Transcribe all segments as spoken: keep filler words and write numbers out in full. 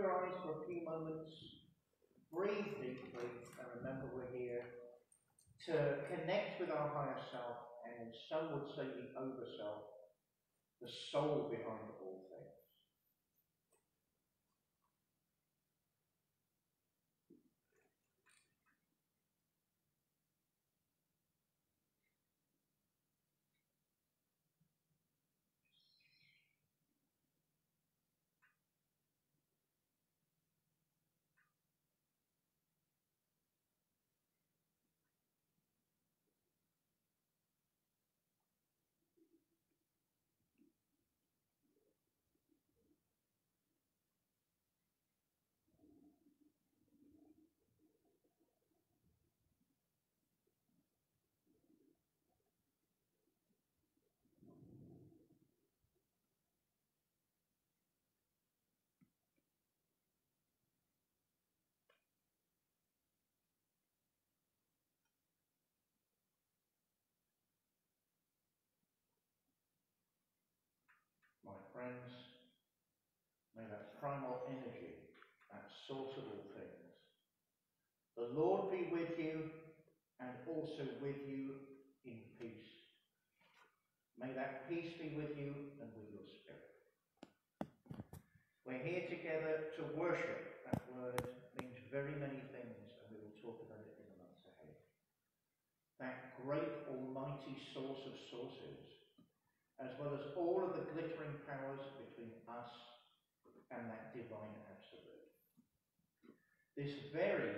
your eyes for a few moments, breathe deeply, and remember we're here to connect with our higher self, and some would say the over-self, the soul behind all things. My friends, may that primal energy, that source of all things, the Lord be with you and also with you in peace. May that peace be with you and with your spirit. We're here together to worship. That word means very many things, and we will talk about it in the months ahead. That great almighty source of sources, as well as all of the glittering powers between us and that divine absolute. This very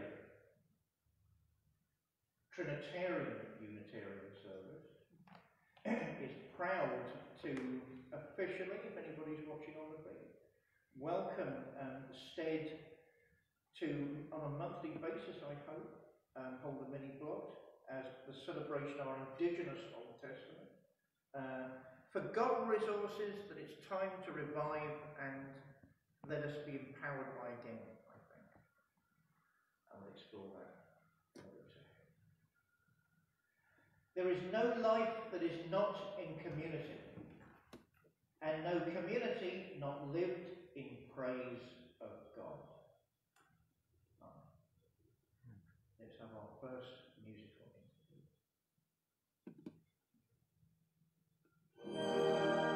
Trinitarian Unitarian service is proud to officially, if anybody's watching on the feed, welcome um, Stead to, on a monthly basis, I hope, um, hold a mini blog as the celebration of our indigenous Old Testament. Uh, forgotten resources that it's time to revive and let us be empowered by again, I think. I will explore that. There is no life that is not in community, and no community not lived in praise of God. Amen. Let's have our first musical interlude.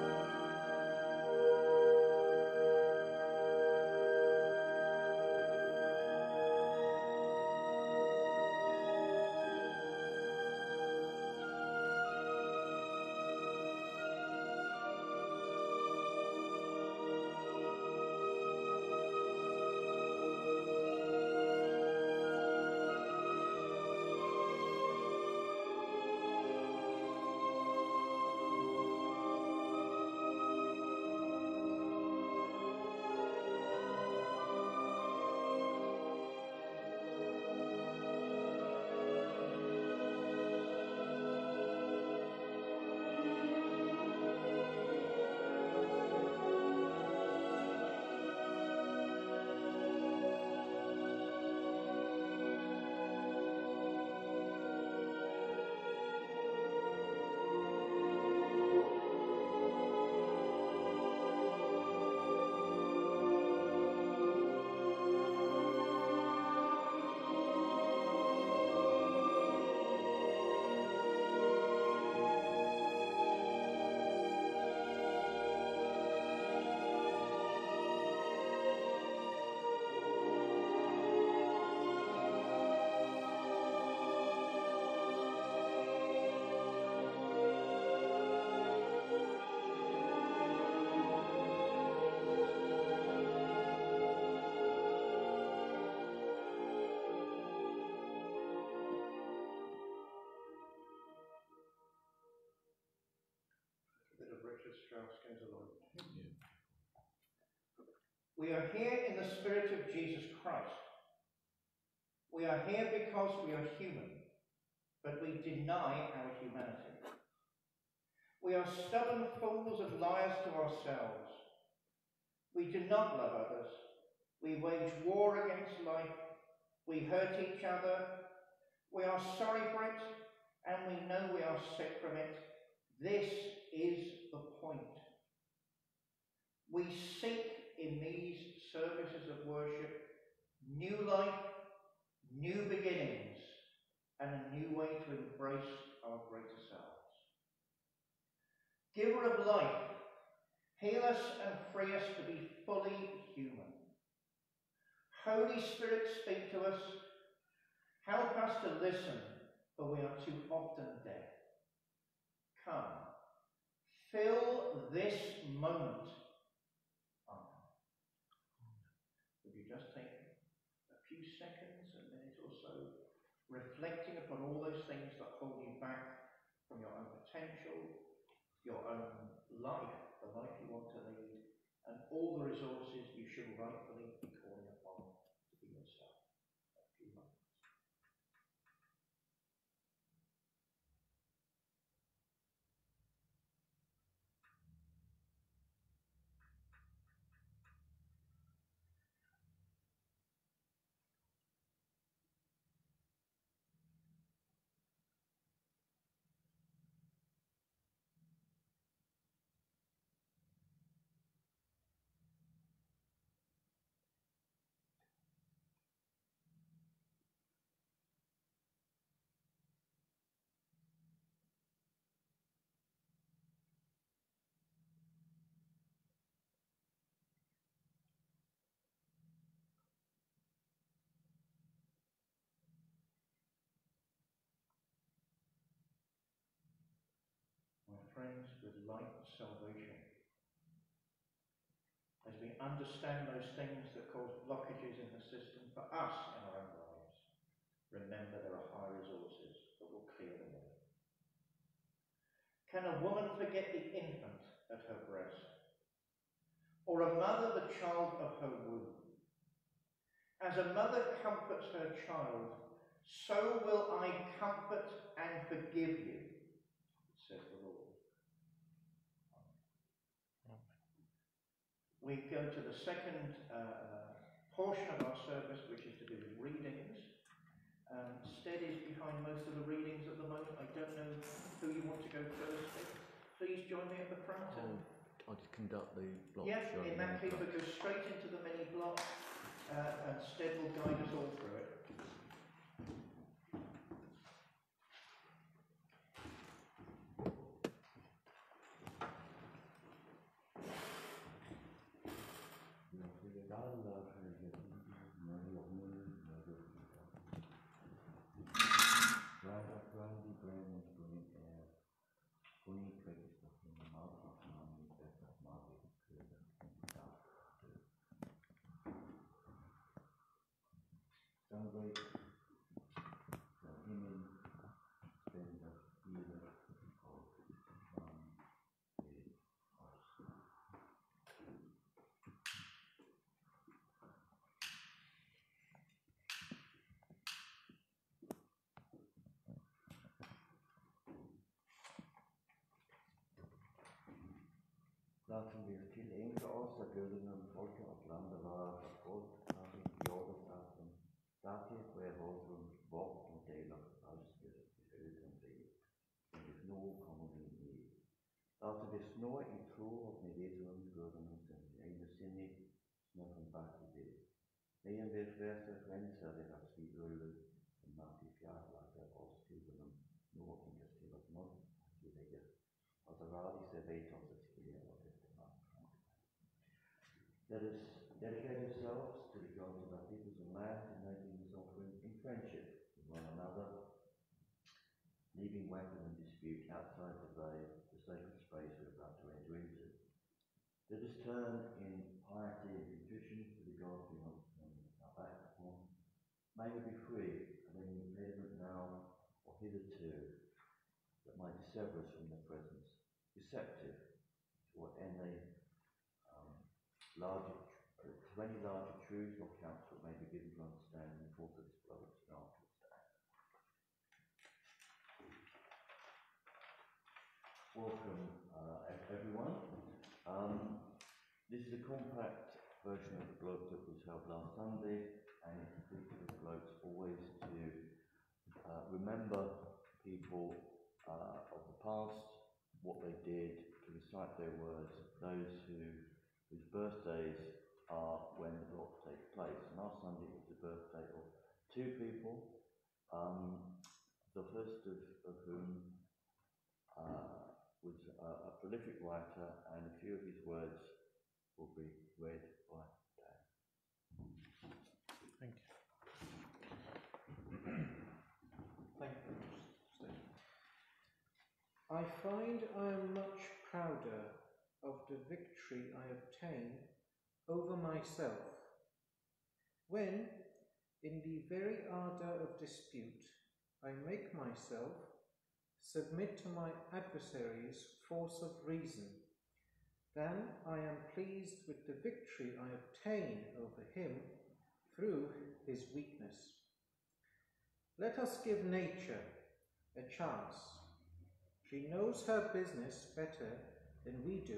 We are here in the spirit of Jesus Christ. We are here because we are human, but we deny our humanity. We are stubborn fools and liars to ourselves. We do not love others. We wage war against life. We hurt each other. We are sorry for it, and we know we are sick from it. This is the point. We seek in these services of worship New life, new beginnings, and a new way to embrace our greater selves. Giver of life, heal us and free us to be fully human. Holy Spirit, speak to us. Help us to listen, for we are too often deaf. Come, fill this moment. Amen. Would you just take a few seconds, a minute or so, reflecting upon all those things that hold you back from your own potential, your own life, the life you want to lead, and all the resources you should rightfully be calling upon for yourself. A few moments. My friends, with light salvation, as we understand those things that cause blockages in the system for us in our own lives, remember there are high resources that will clear the way. Can a woman forget the infant at her breast, or a mother the child of her womb? As a mother comforts her child, so will I comfort and forgive you, says the Lord. We go to the second uh, portion of our service, which is to do with readings. Um, Stead is behind most of the readings at the moment. I don't know who you want to go first. Please join me at the front. And I'll just conduct the block. yeah, in that case, we'll go straight into the mini block, uh, and Stead will guide us all through it. Laten we til enige oss at gudene folket og landet var folk av jordastaten. Dati er våren vårt og deler falske øden vi. Men hvis nå kommer vi i. Laten vi snå i tro og med det om gudene som ene sinne snakken bak i det. Men vi fleste renser det at vi øle som mat i fjerde der oss til dem nå investerer nå i det. Og så var de seg vet oss at vi er Let us dedicate ourselves to the gods of our peoples and land and making this offering in friendship with one another, leaving weapon and dispute outside the veil, the sacred space we're about to enter into. Let us turn in piety and contrition to the God we want to turn our back upon. May we be free of any impediment now or hitherto that might sever us from their presence, deceptive to any larger, uh, to any larger truths or counts that may be given to understand in the course of this blood of afterwards. Welcome, uh, everyone. Um, this is a compact version of the gloat that was held last Sunday, and it features the gloats always to uh, remember people uh, of the past, what they did, to recite their words, those who whose birthdays are when the block takes place. And last Sunday was the birthday of two people, um, the first of, of whom uh, was a, a prolific writer, and a few of his words will be read by Dan. Thank you. Thank you. I find I am much prouder of the victory I obtain over myself, when, in the very ardour of dispute, I make myself submit to my adversary's force of reason, then I am pleased with the victory I obtain over him through his weakness. Let us give nature a chance. She knows her business better than we do.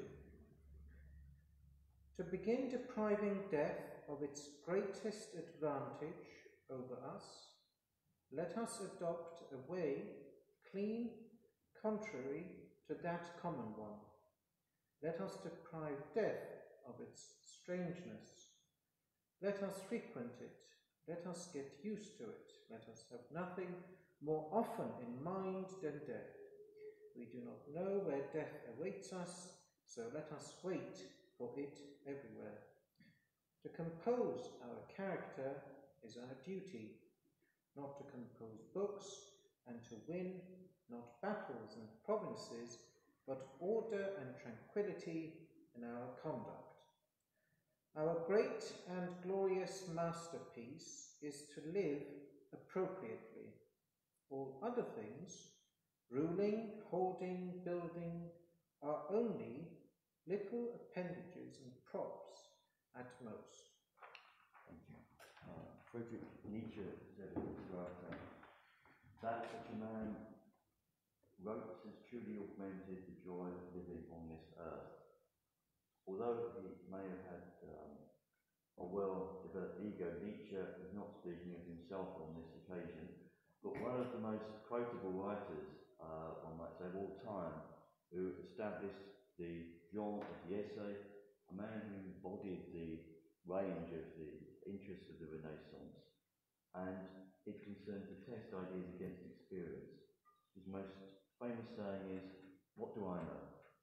To begin depriving death of its greatest advantage over us, let us adopt a way clean contrary to that common one. Let us deprive death of its strangeness. Let us frequent it. Let us get used to it. Let us have nothing more often in mind than death. We do not know where death awaits us, so let us wait for it everywhere. To compose our character is our duty, not to compose books, and to win not battles and provinces, but order and tranquility in our conduct. Our great and glorious masterpiece is to live appropriately. All other things, ruling, holding, building, are only little appendages and props at most. Thank you. Uh, Friedrich Nietzsche said in his writer, that such a man wrote has truly augmented the joy of living on this earth. Although he may have had um, a well-developed ego, Nietzsche is not speaking of himself on this occasion, but one of the most quotable writers, uh, one might say, of all time, who established the genre of the essay, a man who embodied the range of the interests of the Renaissance, and it concerned to test ideas against experience. His most famous saying is, "What do I know?"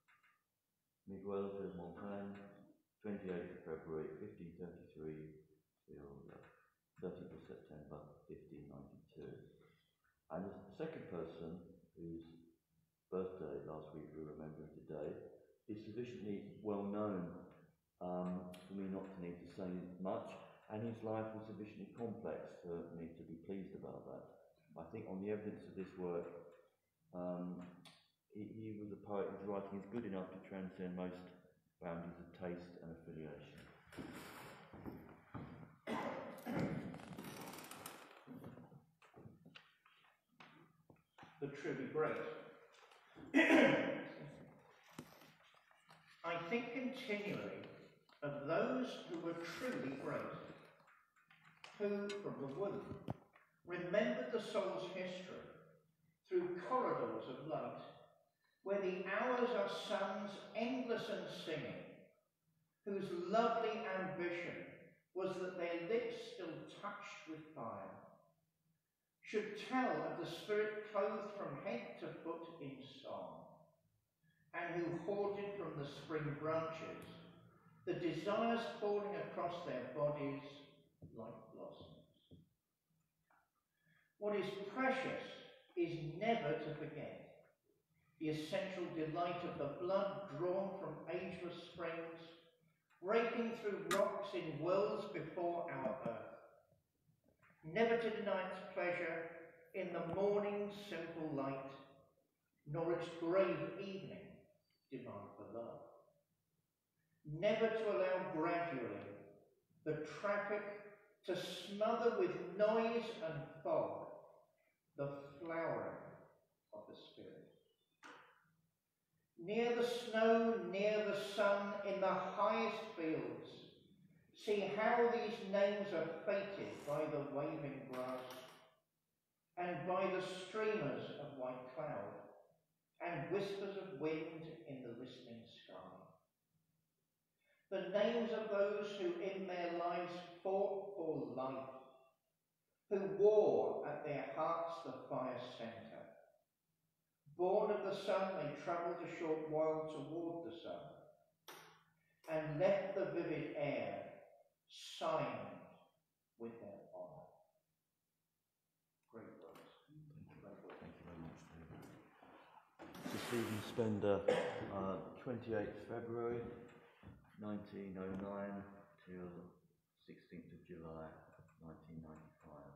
Miguel de Montaigne, twenty-eighth of February fifteen thirty-three till thirtieth of September fifteen ninety-two. And the second person whose birthday last week we remember today is sufficiently well known um, for me not to need to say much, and his life was sufficiently complex for me to be pleased about that. I think on the evidence of this work, um, he, he was a poet whose writing is good enough to transcend most boundaries of taste and affiliation. The truly great. I think continually of those who were truly great, who, from the womb, remembered the soul's history through corridors of light, where the hours are suns endless and singing, whose lovely ambition was that their lips still touched with fire, should tell of the spirit clothed from head to foot in song, and who hoarded from the spring branches the desires falling across their bodies like blossoms. What is precious is never to forget the essential delight of the blood drawn from ageless springs, breaking through rocks in worlds before our earth. Never to deny its pleasure in the morning's simple light, nor its grave evening demand for love. Never to allow gradually the traffic to smother with noise and fog the flowering of the spirit. Near the snow, near the sun, in the highest fields, see how these names are fated by the waving grass, and by the streamers of white cloud, and whispers of wind in the listening sky. The names of those who in their lives fought for life who wore at their hearts the fire centre. Born of the sun, they travelled a short while toward the sun, and left the vivid air, signed with their honour. Great words. Great words. Thank you very much, David. So Stephen Spender, uh, twenty-eighth February nineteen oh nine till sixteenth of July nineteen ninety-five.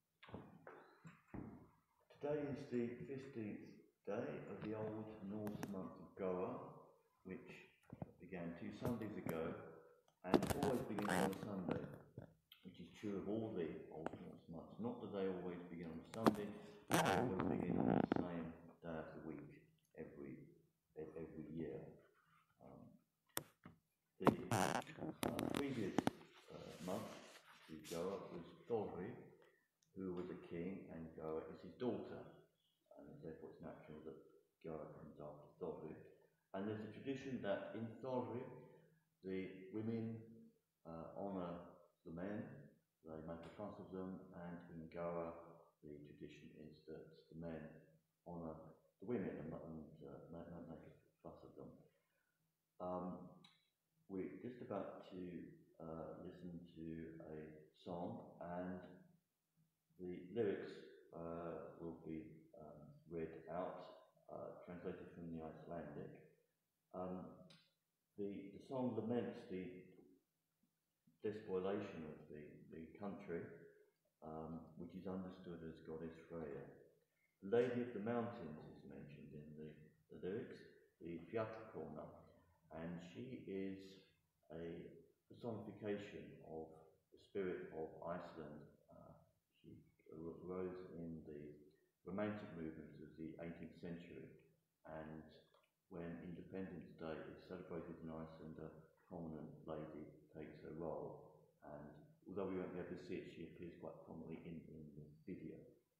Today is the fifteenth day of the old Norse month of Goa, which began two Sundays ago and always begins on a Sunday, which is true of all the old Norse months. Not that they always begin on Sunday, but they always begin on the same day of the week every every year. Um, the uh, previous uh, month to Goa was Thorri, who was a king, and Goa is his daughter, and therefore it's natural that Goa comes after Thorri. And there's a tradition that in Thorri, the women uh, honour the men, they make a fuss of them, and in Goa, the tradition is that the men honour the women and, and uh, make, make a fuss of them. Um, we're just about to uh, listen to a song, and the lyrics uh, will be um, read out, uh, translated from the Icelandic. Um, the, the song laments the despoilation of the, the country, um, which is understood as goddess Freya. The Lady of the Mountains is mentioned in the, the lyrics, the Fjallakonur, and she is a personification of the spirit of Iceland. Uh, she arose in the Romantic movement of the eighteenth century, and when Independence Day is celebrated in Iceland, a prominent lady takes her role, and although we won't be able to see it, she appears quite prominently in, in the video.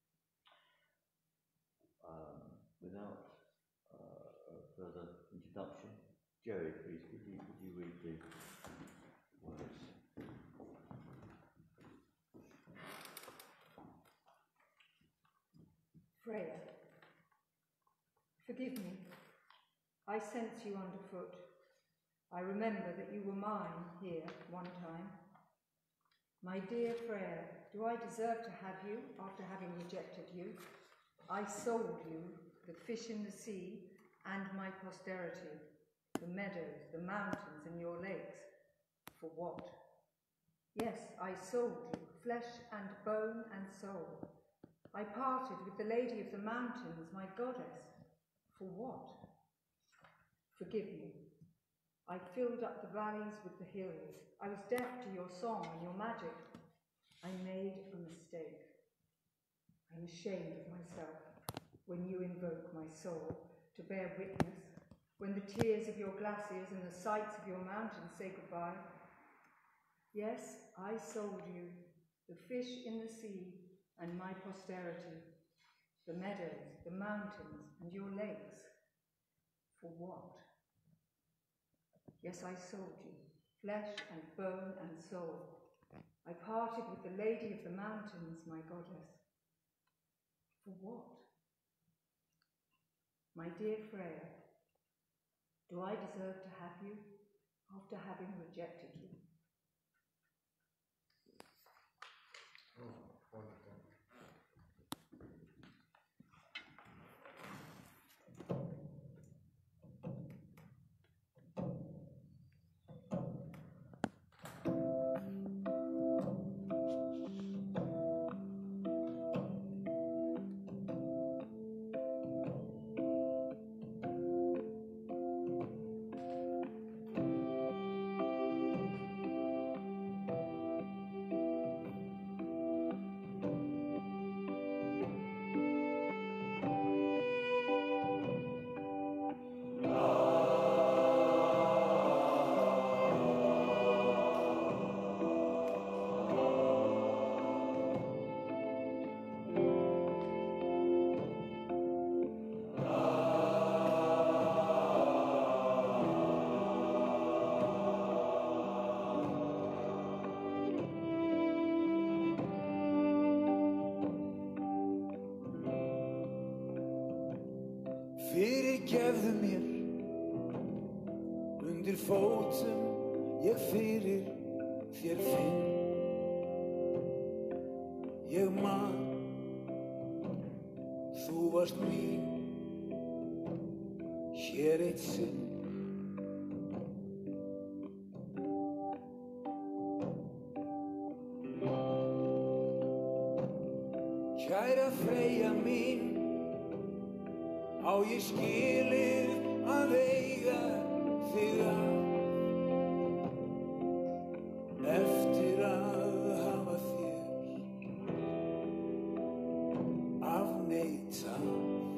Um, without uh, a further introduction, Jerry, please, could you, could you read the words? Freya, forgive me. I sense you underfoot. I remember that you were mine here one time. My dear Freya, do I deserve to have you after having rejected you? I sold you, the fish in the sea, and my posterity, the meadows, the mountains, and your lakes. For what? Yes, I sold you, flesh and bone and soul. I parted with the Lady of the Mountains, my goddess. For what? Forgive me. I filled up the valleys with the hills. I was deaf to your song and your magic. I made a mistake. I'm ashamed of myself when you invoke my soul to bear witness, when the tears of your glaciers and the sights of your mountains say goodbye. Yes, I sold you, the fish in the sea and my posterity, the meadows, the mountains, and your lakes. For what? Yes, I sold you, flesh and bone and soul. I parted with the Lady of the Mountains, my goddess. For what? My dear Freya, do I deserve to have you after having rejected you? Oh, wonderful. Fyrirgefðu mér, undir fótum ég fyrir þér finn. Ég man, þú varst mín, hér eitt sinn. Kæra Freyja mín, á ég skilið að eiga þig að, eftir að hafa þér afneitað.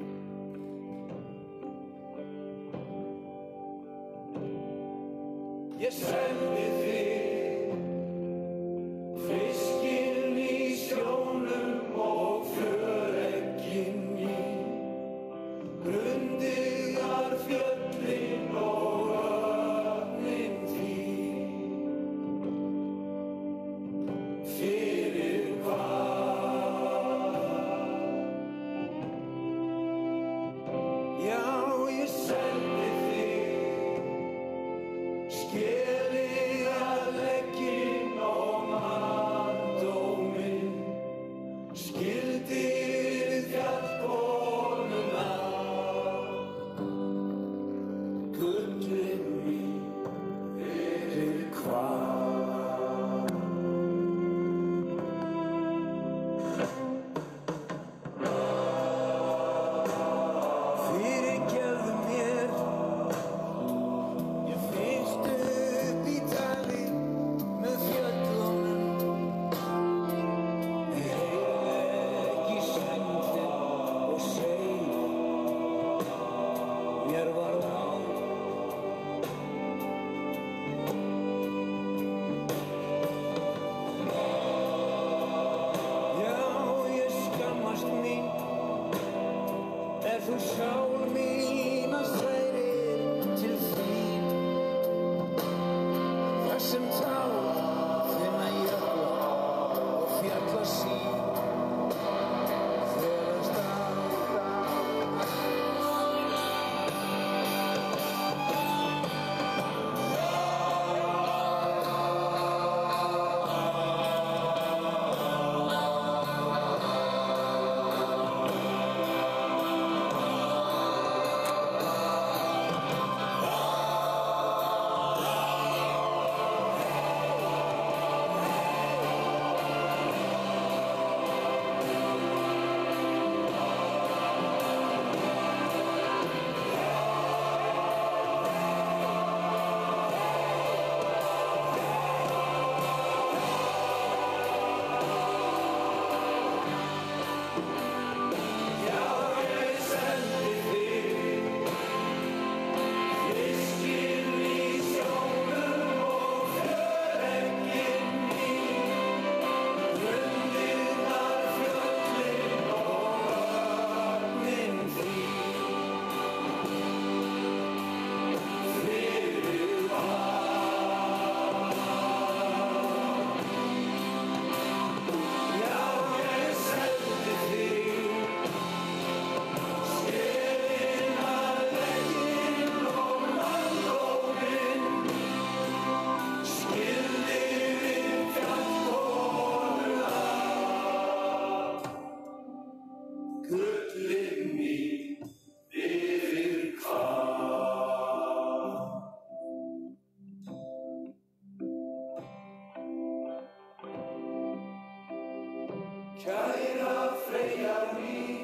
Ég sendi þig, fiskinn í sjónum og fjöregginn mín, grundigar fjöllin og öfnin þín. Fyrir hvað? Já, ég sendi þig, skelið að legginn og manndóminn, skildir fjallkonuna, gullin mín, fyrir hvað? Fyrirgefðu mér, ég finnst upp í tali með fjöllunum. Ég heyri ekki sændin og seg, mér varð á. Já, ég skammast mín, ef þú sál mína særir til þín. Þar sem tár finna jökla og fjalla sín, þegar stað. Gullin mín, fyrir hvað? Kæra Freyja mín,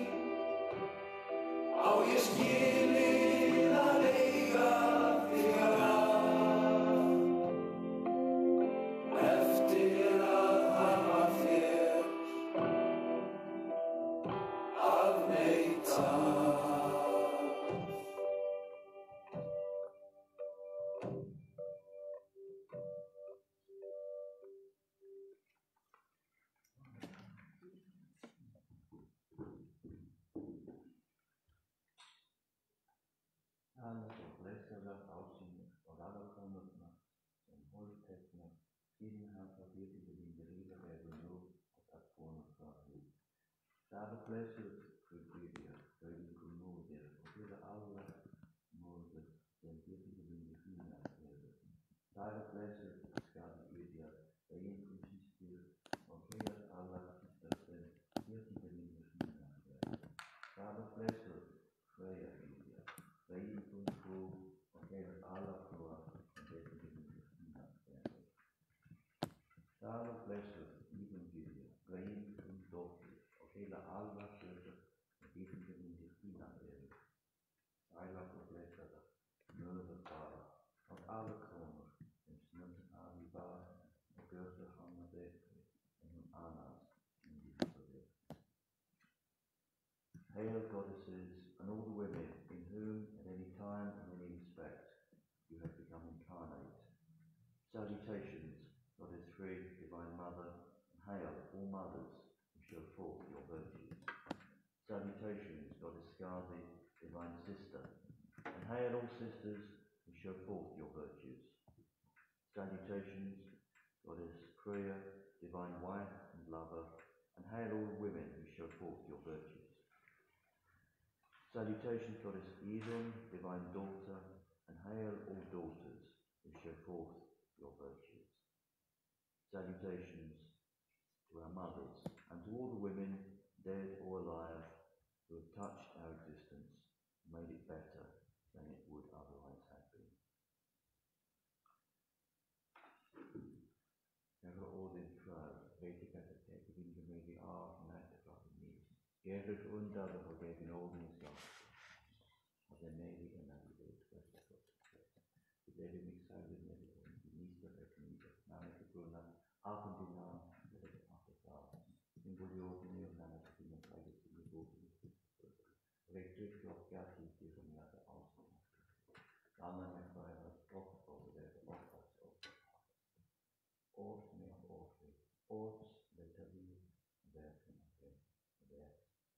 á ég skilið að eiga þig að, eftir að hafa þér afneitað. Alla svo blessaðar ásýnir og raðarkonurnar sem hólteknar skýringar frá fyrirtækjum drífa eru nú og það konar frá því. Það er blessuð fyrir byrja, þau ykkur móðir og fyrir alla Stare pleasure skade idea, det är inte system, och hela alla systemen, helt inte mindre fina. Stare pleasure, freja idea, det är inte tro, och hela alla proa, och det är inte mindre fina. Stare pleasure, even idea, det är inte dotter, och hela alla söker, och det är inte mindre fina. Stare pleasure, mördare, och alla kronor. Hail goddesses and all the women in whom at any time and any respect you have become incarnate. Salutations, goddess free, divine mother, and hail all mothers who show forth your virtues. Salutations, goddess Scardi, divine sister, and hail all sisters who show forth your virtues. Salutations, goddess Priya, divine wife and lover, and hail all women who show forth your virtues. Salutations, goddess Eden, divine daughter, and hail all daughters who show forth your virtues. Salutations to our mothers and to all the women, dead or alive, who have touched our existence and made it better than it would otherwise have been. Never ordered trial, waiting at the take of intermediate art and act of the needs. Gathered under the forgetting ordinance of the Navy and navigate west of the place. The lady mixed out with medicine, the east of the community, Namek Bruna, half and dinar, the after flowers. In the ordinary of Namek, in the private in the boat, electric of gas is given the other also. Lama Mekbaya was offered over there, the offers of the heart. Oaths may of offering, oaths later be there from again, there.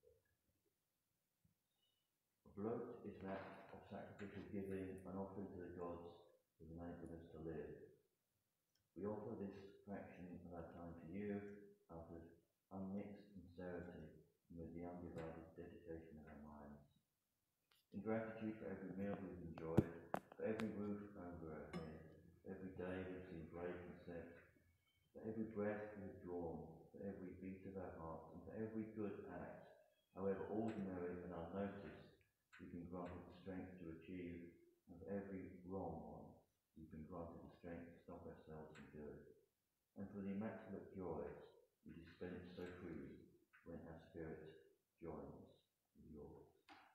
Bloat is that of sacrificial giving and offering to the gods to enable us to live. We offer this fraction of our time to you out of unmixed sincerity and with the undivided dedication of our minds. In gratitude for every meal we've enjoyed, for every roof over our head, every day we've seen break and set, for every breath we've drawn, for every beat of our hearts, and for every good act, however ordinary and unnoticed, you've been granted the strength to achieve, and for every wrong one, you've been granted the strength to stop ourselves from doing. And for the immaculate joys you dispense so freely when our spirit joins with yours.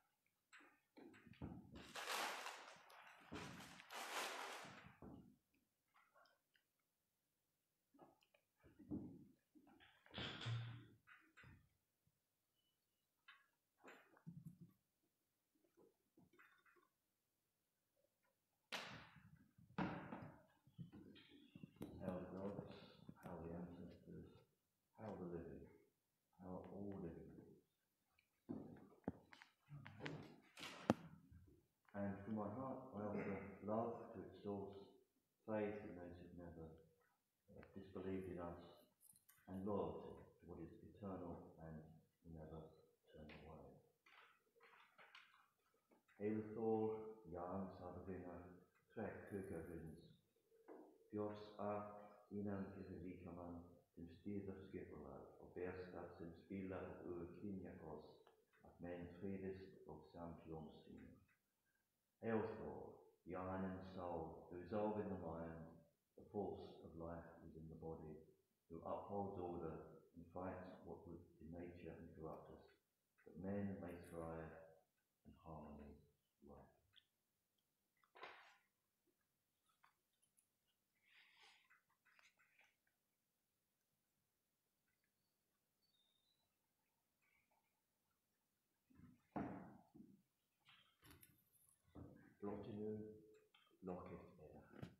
How the gods, how the ancestors, how the living, how all living beings. And from my heart I offer love to its source, faith in those who've never uh, disbelieved in us, and loyalty to what is eternal and will never turn away. Hail Thor, Jan Sabina, Trek Kukervins, Dios a innan likaman dem styrer skipperlag och bäst att som spilla och urklinja oss att män fredes och samfjomsting. Hail Thor, the iron and soul, who resolve in the mind, the force of life is in the body, who upholds order and fights what would denature and corrupt us, that men may thrive and harmony reign. Blottingu, locket air.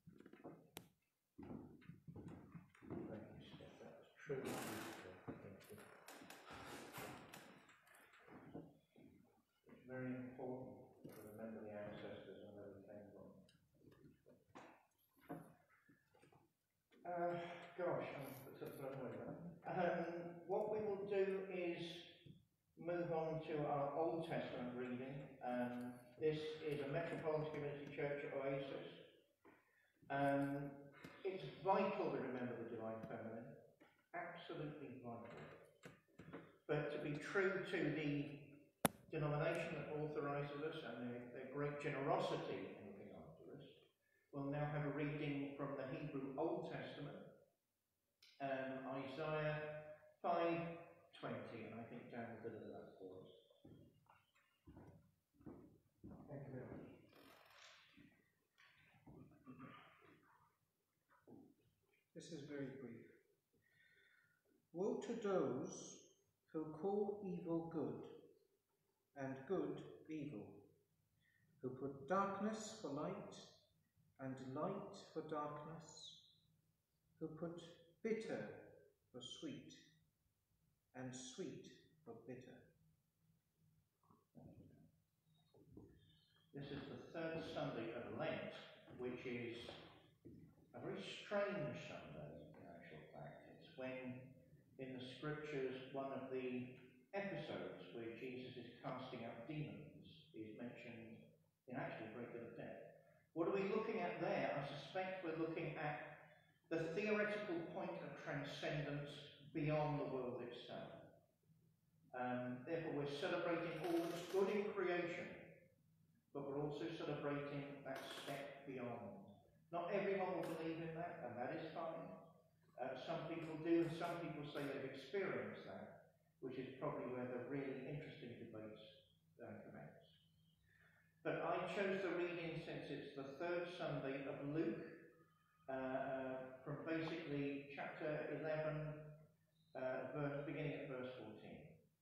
Thank you, Steph. That was truly beautiful. Thank you. It's very important to remember the ancestors and where we came from. Uh, gosh, I'm sort of blown away now. Um, what we will do is move on to our Old Testament reading. Um, this is a Metropolitan Community Church at Oasis. Um, it's vital to remember the Divine Feminine, absolutely vital. But to be true to the denomination that authorises us and their, their great generosity in looking after us, we'll now have a reading from the Hebrew Old Testament, um, Isaiah five twenty, and I think Dan will deliver that for us. Thank you very much. This is very brief. Woe to those who call evil good and good evil, who put darkness for light and light for darkness, who put bitter for sweet and sweet for bitter. This is the third Sunday of Lent, which is a very strange Sunday in actual fact. It's when in the scriptures one of the episodes where Jesus is casting out demons is mentioned in actually a great deal of depth. What are we looking at there? I suspect we're looking at the theoretical point of transcendence beyond the world itself. Um, therefore we're celebrating all that's good in creation, but we're also celebrating that step beyond. Not everyone will believe in that, and that is fine. Uh, some people do, and some people say they've experienced that, which is probably where the really interesting debates uh, commence. But I chose the reading since it's the third Sunday of Luke, uh, uh, from basically chapter eleven, uh, verse, beginning at verse fourteen.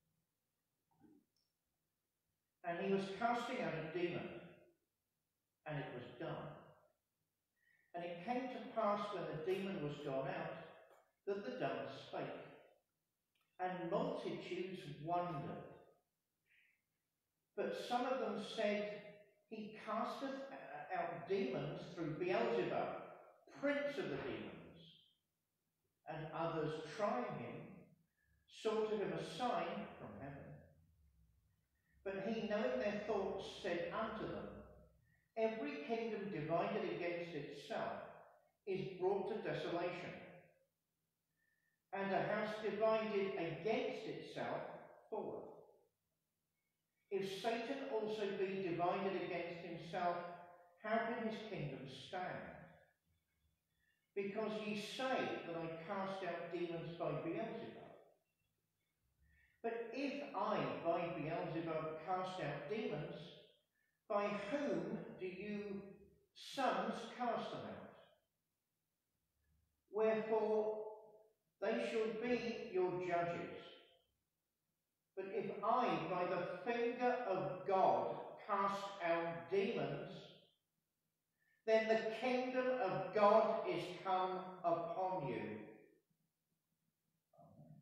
And he was casting out a demon, and it was done. And it came to pass when the demon was gone out, that the dumb spake, and multitudes wondered. But some of them said, he casteth out demons through Beelzebub, prince of the demons. And others, trying him, sought of him a sign from heaven. But he, knowing their thoughts, said unto them, every kingdom divided against itself is brought to desolation, and a house divided against itself falleth. If Satan also be divided against himself, how can his kingdom stand? Because ye say that I cast out demons by Beelzebub. But if I by Beelzebub cast out demons, by whom do you sons cast them out? Wherefore they shall be your judges. But if I by the finger of God cast out demons, then the kingdom of God is come upon you. Amen.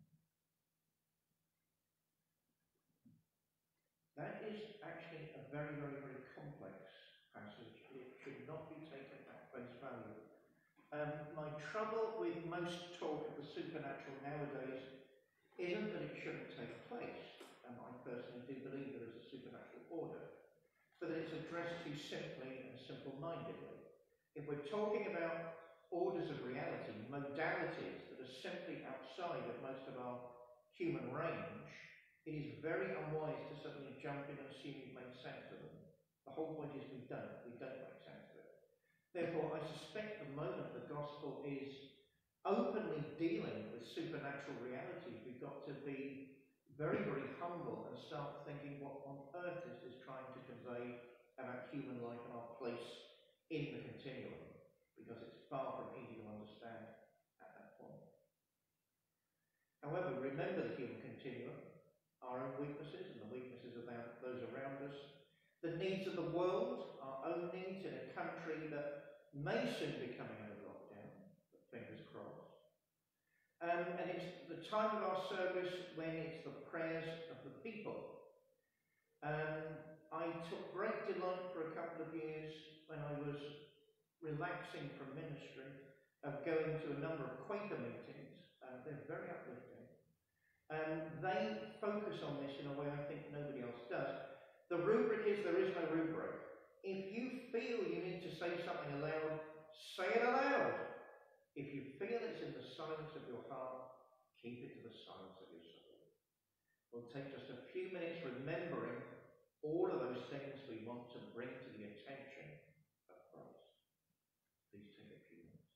That is actually a very, very, very complex passage. It should not be taken at face value. Um, my trouble with most talk of the supernatural nowadays isn't that it shouldn't take place, and I personally do believe there is a supernatural order, but that it's addressed too simply and simple-mindedly. If we're talking about orders of reality, modalities that are simply outside of most of our human range, it is very unwise to suddenly jump in and assume we make sense of them. The whole point is we don't. We don't make sense of it. Therefore, I suspect the moment the gospel is openly dealing with supernatural realities, we've got to be very, very humble and start thinking what on earth is this trying to convey about human life and our place in the continuum, because it's far from easy to understand at that point. However, remember the human continuum, our own weaknesses and the weaknesses of those around us, the needs of the world, our own needs in a country that may soon be coming out of lockdown, but fingers crossed. Um, and it's the time of our service when it's the prayers of the people. Um, I took great delight for a couple of years when I was relaxing from ministry of going to a number of Quaker meetings. Uh, they're very uplifting. Um, they focus on this in a way I think nobody else does. The rubric is there is no rubric. If you feel you need to say something aloud, say it aloud. If you feel it's in the silence of your heart, keep it to the silence of your soul. We'll take just a few minutes remembering all of those things we want to bring to the attention of Christ. Please take a few minutes.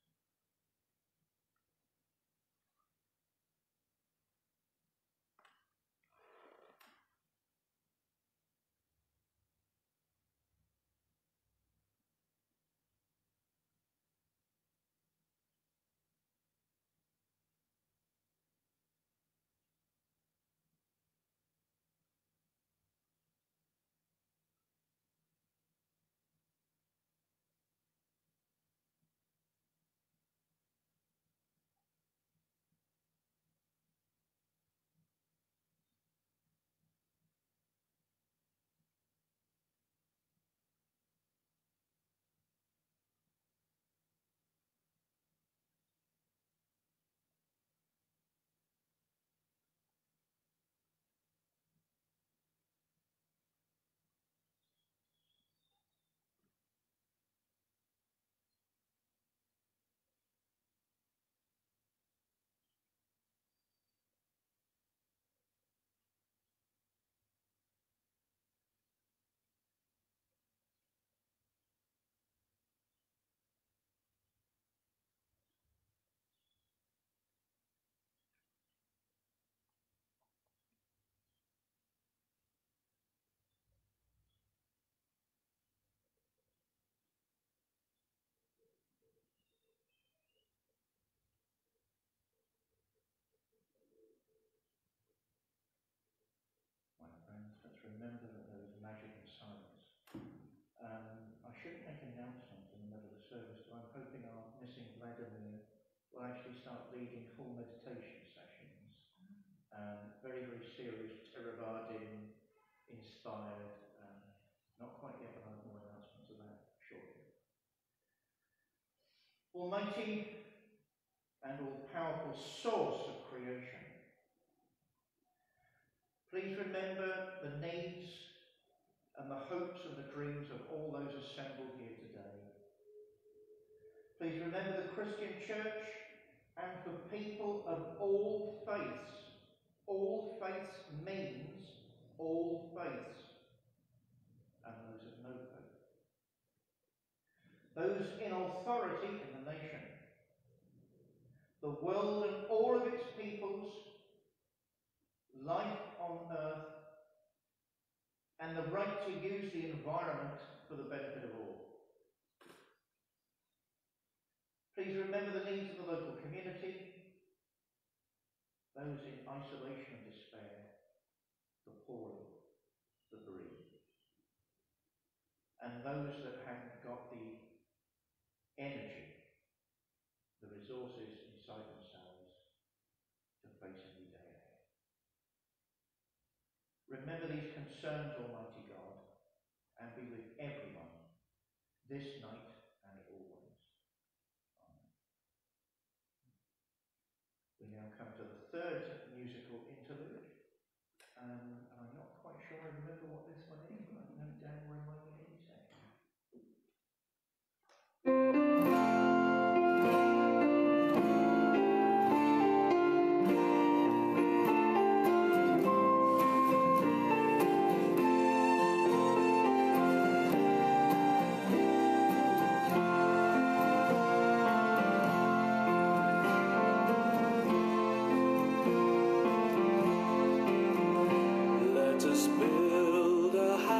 My friends, let's remember that there is magic in silence. Um, I shouldn't make announcements in the middle of the service, but I'm hoping our missing Vladimir will actually start leading full meditation sessions. Um, very, very serious, Theravadin inspired. Um, not quite yet, but I'll have more announcements of that shortly. Almighty and all-powerful source of creation, please remember the needs and the hopes and the dreams of all those assembled here today. Please remember the Christian Church and the people of all faiths. All faiths means all faiths, and those of no faith. Those in authority in the nation, the world and all of its peoples, life on earth, and the right to use the environment for the benefit of all. Please remember the needs of the local community, those in isolation and despair, the poor, the bereaved, and those that haven't got the energy, the resources inside themselves to face a new day ahead. Remember these concerns, Almighty God, and be with everyone this night and always. Amen. We now come to the third musical interlude. Um, and I'm not quite sure I remember what this one is, but I know Dan will remind me any second. Let us build a house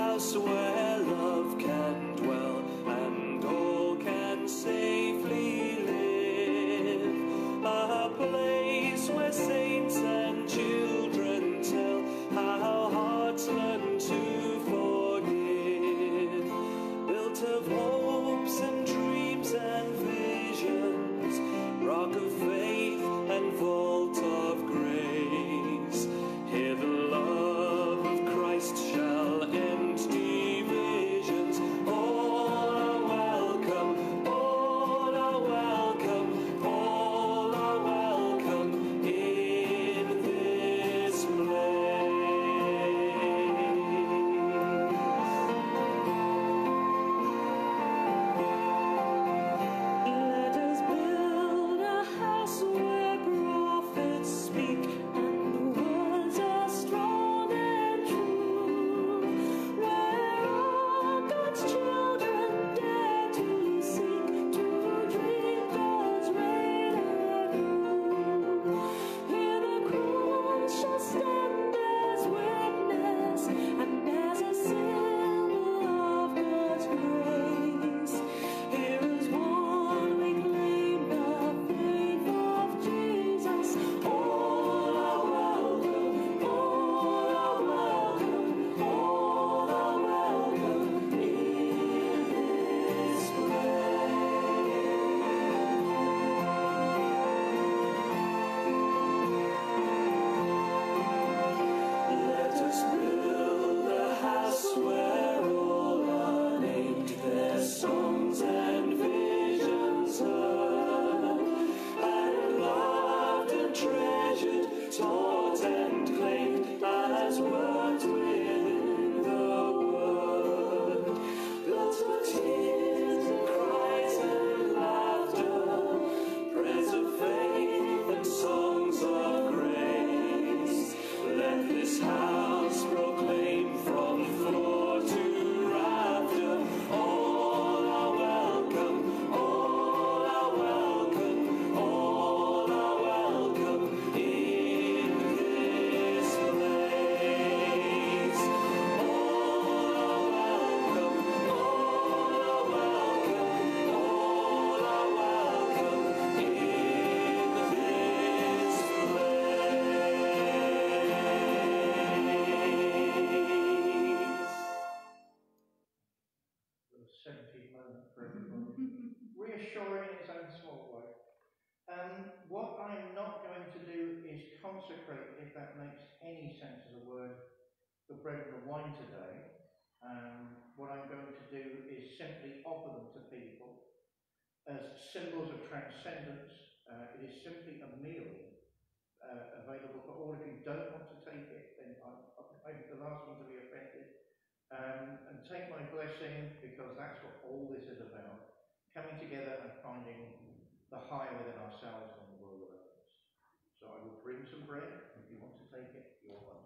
consecrate, if that makes any sense of the word, the bread and the wine today. Um, what I'm going to do is simply offer them to people as symbols of transcendence. Uh, it is simply a meal uh, available for all. If you don't want to take it, then I'm, I'm the last one to be offended. Um, and take my blessing, because that's what all this is about. Coming together and finding the higher within ourselves and the world around us. So I will bring some bread. If you want to take it, you're welcome.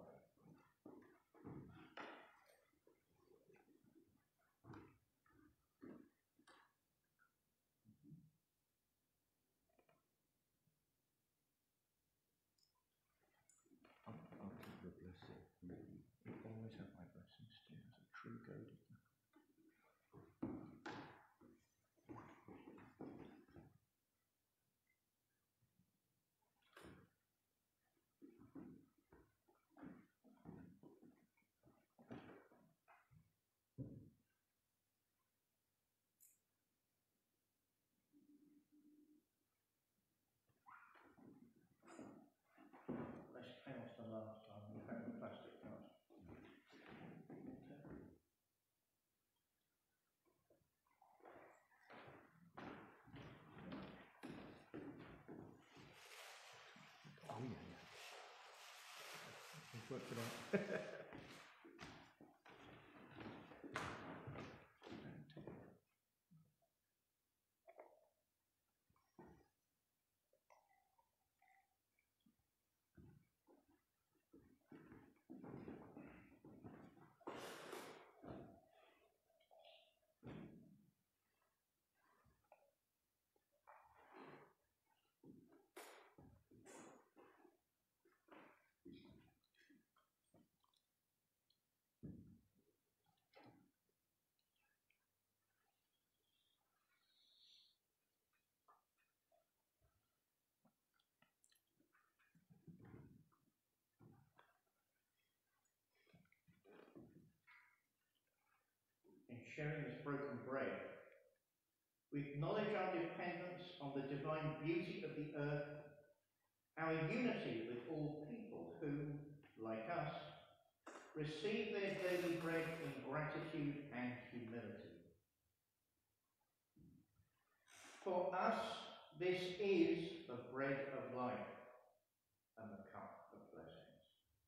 I'll, I'll keep your blessing. You always have my blessings too, as a true goat. Less chaos than last time. We found the plastic cup. Oh yeah, yeah. We've worked it out. In sharing this broken bread, we acknowledge our dependence on the divine beauty of the earth, our unity with all people who, like us, receive their daily bread in gratitude and humility. For us, this is the bread of life and the cup of blessings.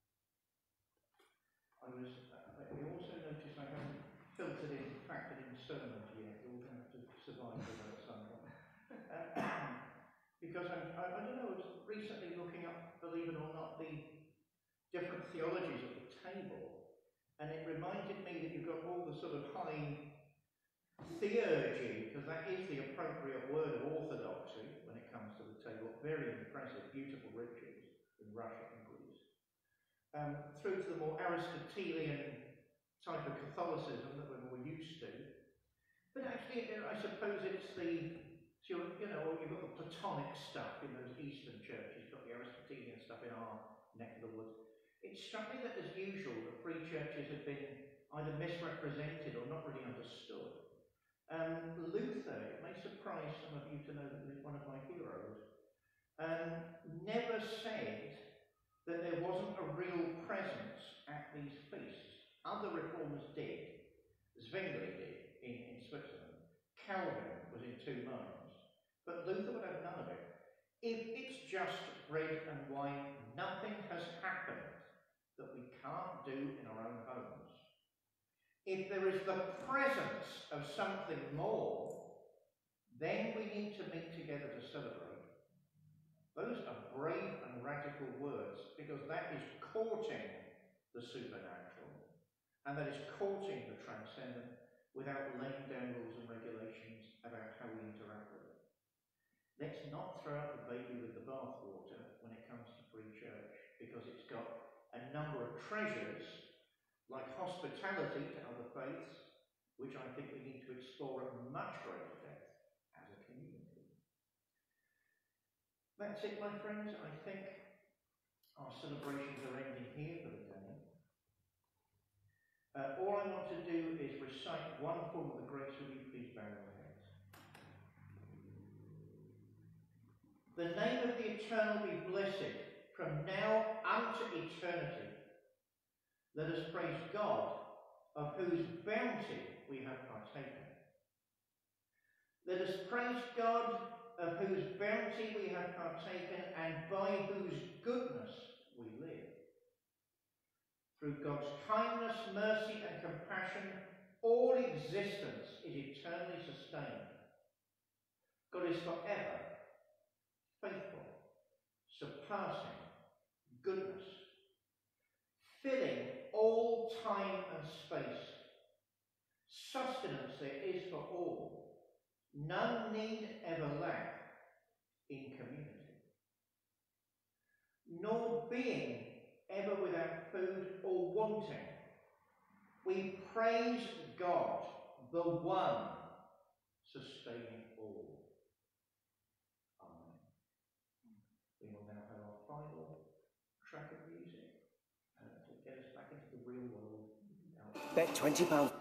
I was, uh, I also noticed I haven't filtered in, factored in sermons yet. We're all going to have to survive with that at some point. Uh, because I'm, I, I don't know, I was recently looking up, believe it or not, the different theologies at the table, and it reminded me that you've got all the sort of high theurgy, because that is the appropriate word of orthodoxy when it comes to the table. Very impressive, beautiful rituals in Russia and Greece. Um, through to the more Aristotelian type of Catholicism that we're more used to. But actually, I suppose it's the, you know, you've got the Platonic stuff in those Eastern churches, you've got the Aristotelian stuff in our neck of the woods. It struck me that, as usual, the free churches have been either misrepresented or not really understood. Um, Luther, it may surprise some of you to know that he's one of my heroes, um, never said that there wasn't a real presence at these feasts. Other reformers did. Zwingli did in, in Switzerland. Calvin was in two minds. But Luther would have none of it. If it's just bread and wine, nothing has happened that we can't do in our own homes. If there is the presence of something more, then we need to meet together to celebrate. Those are brave and radical words, because that is courting the supernatural, and that is courting the transcendent without laying down rules and regulations about how we interact with it. Let's not throw out the baby with the bathwater when it comes to free church, because it's got a number of treasures, like hospitality to other faiths, which I think we need to explore at much greater depth as a community. That's it, my friends. I think our celebrations are ending here for the day. Uh, all I want to do is recite one form of the grace. Will you please bow your heads? The name of the Eternal be blessed, from now unto eternity. Let us praise God, of whose bounty we have partaken. Let us praise God, of whose bounty we have partaken, and by whose goodness we live. Through God's kindness, mercy, and compassion, all existence is eternally sustained. God is forever faithful, surpassing goodness, filling all time and space. Sustenance there is for all. None need ever lack in community, nor being ever without food or wanting. We praise God, the one sustaining all. Amen. We will now have our final track of music uh, to get us back into the real world. Bet twenty pounds.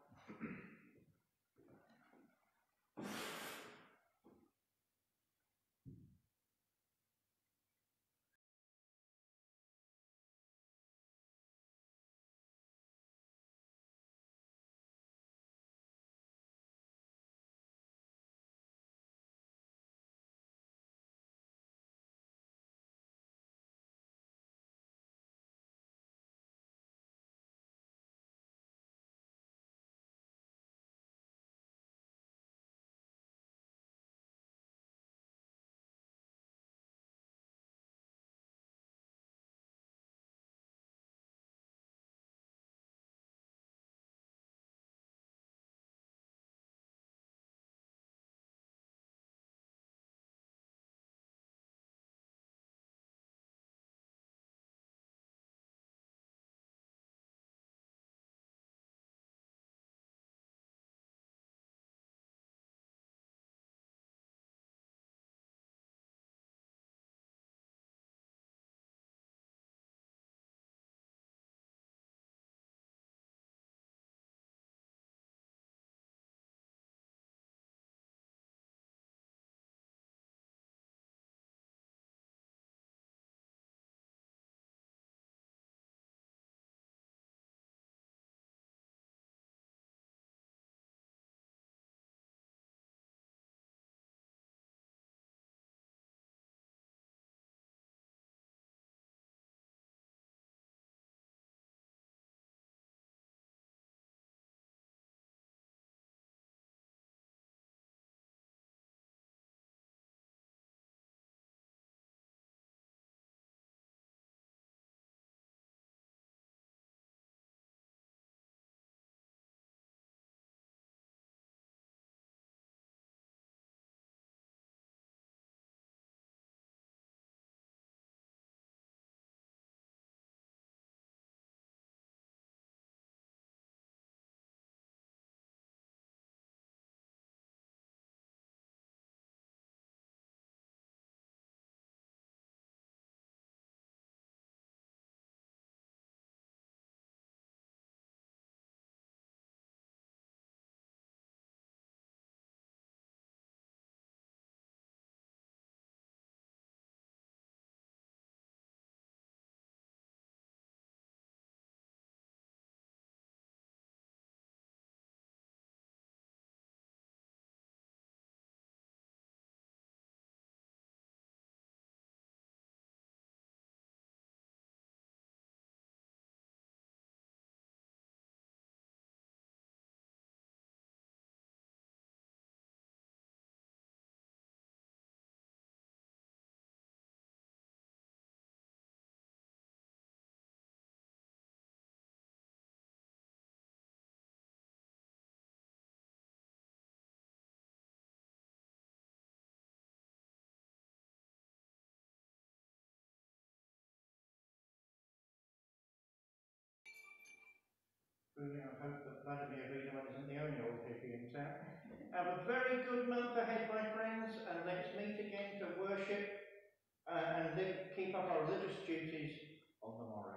Brilliant. I hope that Vladimir Wiedemann isn't the only old hippie in town. Have a very good month ahead, my friends, and let's meet again to worship uh, and live, keep up our religious duties on the morrow.